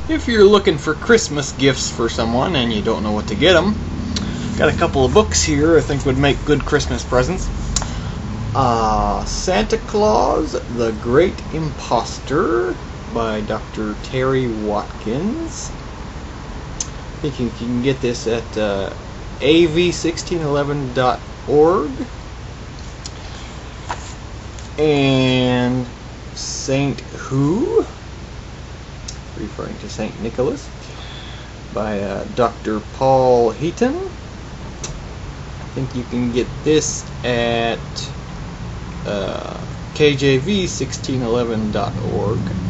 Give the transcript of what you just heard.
if you're looking for Christmas gifts for someone and you don't know what to get them, got a couple of books here I think would make good Christmas presents. Santa Claus, The Great Imposter by Dr. Terry Watkins. I think you can get this at av1611.org. And Saint Who, referring to Saint Nicholas, by Dr. Paul Heaton. I think you can get this at kjv1611.org.